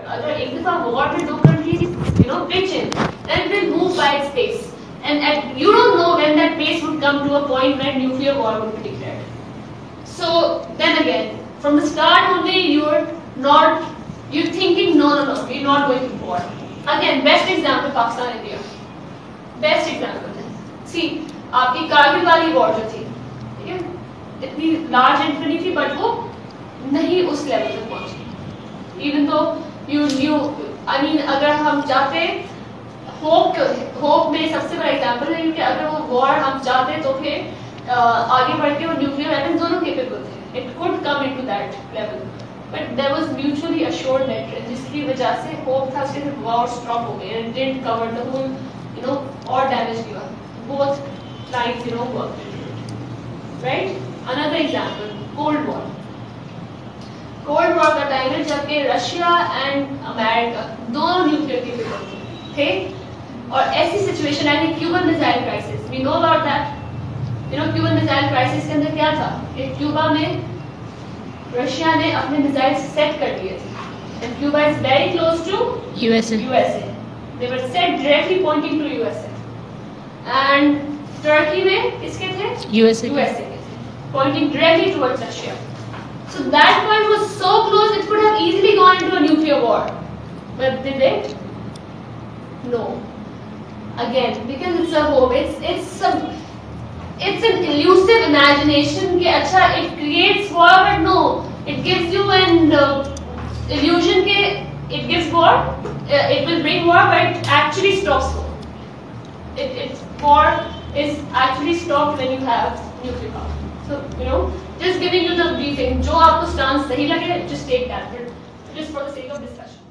अगर एक दफा war में दो countries pitch in, then it will move by its pace, and you don't know when that pace would come to a point where nuclear war would be declared. So then again, from the start only you're thinking no, we're not going to war. Again, best example Pakistan India. Best example है. See, आपकी कारगिल वाली war जो थी, ठीक है, इतनी large entry थी, but वो नहीं उस लेवल तक पहुंची. इवन तो अगर हम चाहते, होप में सबसे बड़ा एग्जांपल है कि अगर वो वॉर हम चाहते तो फिर आगे बढ़ के वो न्यूक्लियर वेपन दोनों केपेबल थे. It could come into that level, but there was mutually assured that, जिसकी वजह से होप था कि वॉर स्टॉप हो गई and didn't cover the whole or damage given. Both sides worked into it. Right? Another example, Cold War. Cold War का time है जब कि रशिया एंड अमेरिका दोनों न्यूक्लियर केपेबल थे, और ऐसी सिचुएशन आई थी Cuban missile crisis. We know about that. Cuban missile crisis के अंदर क्या था कि क्यूबा में रशिया ने अपने मिसाइल सेट कर दिए थे, and Cuba is very close to USA. They were set directly pointing to USA. And Turkey में किसके थे? USA के थे, pointing directly towards Russia. So that point was so close it could have easily gone into a nuclear war. But did it? No. Again, because it's a hope. It's an elusive imagination कि अच्छा it creates war, but no, it gives you an illusion कि it gives war, it will bring war, but it actually stops war. War is actually stopped when you have nuclear power. So just giving you the briefing. जो आपको stance सही लगे, just take that. But just for the sake of discussion.